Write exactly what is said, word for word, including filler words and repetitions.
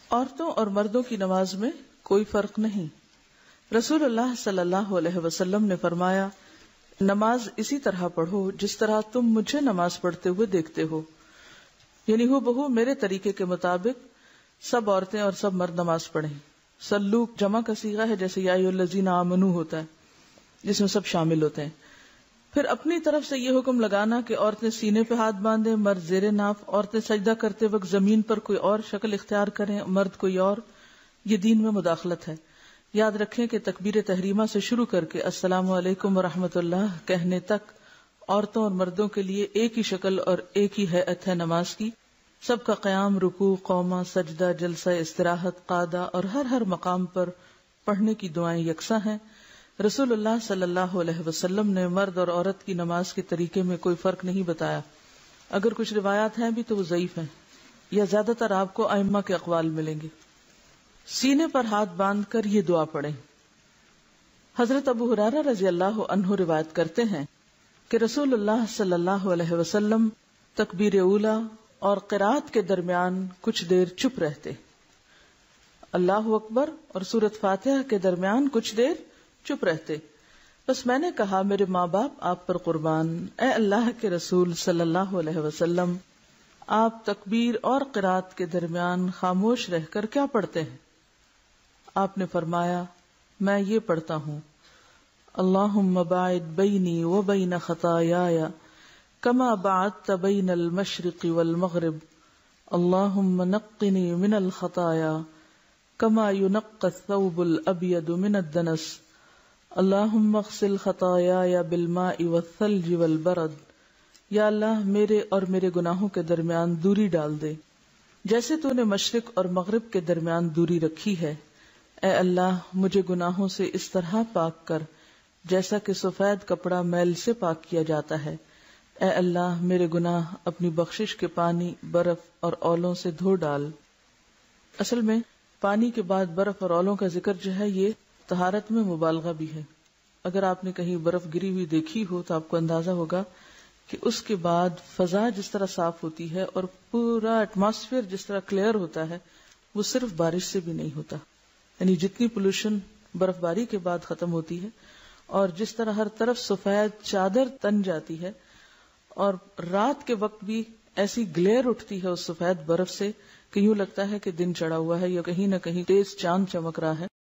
عورتوں اور مردوں کی نماز میں کوئی فرق نہیں. رسول اللہ صلی اللہ علیہ وسلم نے فرمایا، نماز اسی طرح پڑھو جس طرح تم مجھے نماز پڑھتے ہوئے دیکھتے ہو، یعنی ہو بہو میرے طریقے کے مطابق سب عورتیں اور سب مرد نماز پڑھیں. سلو جمع کا صیغہ ہے، جیسے یا ایھا الذین آمنو ہوتا ہے جس میں سب شامل ہوتے ہیں. پھر اپنی طرف سے یہ حکم لگانا کہ عورتیں سینے پہ ہاتھ باندھیں، مرد زیر ناف، عورتیں سجدہ کرتے وقت زمین پر کوئی اور شکل اختیار کریں، مرد کوئی اور، یہ دین میں مداخلت ہے. یاد رکھیں کہ تکبیر تحریمہ سے شروع کر کے السلام علیکم ورحمۃ اللہ کہنے تک عورتوں اور مردوں کے لیے ایک ہی شکل اور ایک ہی ہیئت ہے نماز کی. سب کا قیام، رکوع، قومہ، سجدہ، جلسہ استراحت، قعدہ اور ہر ہر مقام پر پڑھنے کی دعائیں یکساں ہیں. رسول اللہ صلی اللہ علیہ وسلم نے مرد اور عورت کی نماز کے طریقے میں کوئی فرق نہیں بتایا. اگر کچھ روایات ہیں بھی تو وہ ضعیف ہیں، یا زیادہ تر آپ کو ائمہ کے اقوال ملیں گے. سینے پر ہاتھ باندھ کر یہ دعا پڑھیں. حضرت ابو ہریرہ رضی اللہ عنہ روایت کرتے ہیں کہ رسول اللہ صلی اللہ علیہ وسلم تکبیر اولی اور قرات کے درمیان کچھ دیر چپ رہتے، اللہ اکبر اور سورۃ فاتحہ کے درمیان کچھ دیر چپ رہتے. بس میں نے کہا میرے ماں باپ آپ پر قربان، اے اللہ کے رسول صلی اللہ علیہ وسلم، آپ تکبیر اور قرات کے درمیان خاموش رہ کر کیا پڑھتے ہیں؟ آپ نے فرمایا، میں یہ پڑھتا ہوں، اللہم باعد بینی و بین خطایایا کما بعدت بین المشرق والمغرب، اللہم نقنی من الخطایا کما ینقی الثوب الابیض من الدنس، اللہم اغسل خطایایا بالماء والثلج والبرد. یا اللہ میرے اور میرے گناہوں کے درمیان دوری ڈال دے جیسے تو نے مشرق اور مغرب کے درمیان دوری رکھی ہے. اے اللہ مجھے گناہوں سے اس طرح پاک کر جیسا کہ سفید کپڑا میل سے پاک کیا جاتا ہے. اے اللہ میرے گناہ اپنی بخشش کے پانی، برف اور اولوں سے دھو ڈال. اصل میں پانی کے بعد برف اور اولوں کا ذکر جو ہے یہ طہارت میں مبالغہ بھی ہے. اگر آپ نے کہیں برف گری ہوئی دیکھی ہو تو آپ کو اندازہ ہوگا کہ اس کے بعد فضا جس طرح صاف ہوتی ہے اور پورا ایٹماسفیئر جس طرح کلیئر ہوتا ہے وہ صرف بارش سے بھی نہیں ہوتا. یعنی جتنی پولوشن برف باری کے بعد ختم ہوتی ہے اور جس طرح ہر طرف سفید چادر تن جاتی ہے اور رات کے وقت بھی ایسی گلیئر اٹھتی ہے اس سفید برف سے کہ یوں لگتا ہے کہ دن چڑھا ہوا ہے یا کہیں نہ کہیں تیز چاند چمک رہا ہے.